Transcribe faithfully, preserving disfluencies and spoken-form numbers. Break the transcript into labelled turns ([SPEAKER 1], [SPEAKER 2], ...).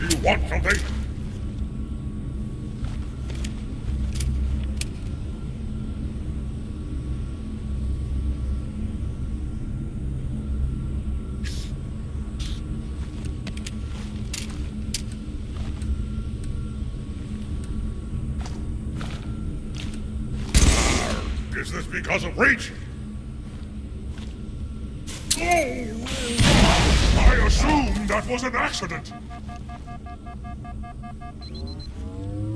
[SPEAKER 1] Do you want something? Is this because of reach? Oh! I assumed that was an accident.